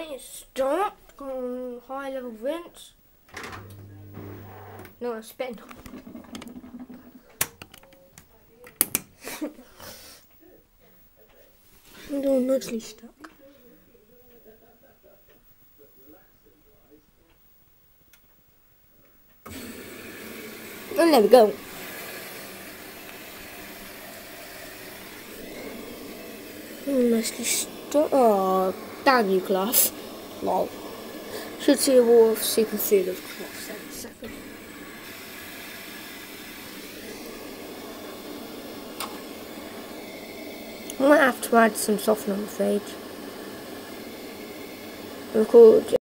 Start. High level rinse. No, I spin. I'm doing nicely stuck. And there we go. Nicely stuck. Oh, damn you, class. Lol. Should see a wall of super food of cloth in a second. I might have to add some softener on the page. Record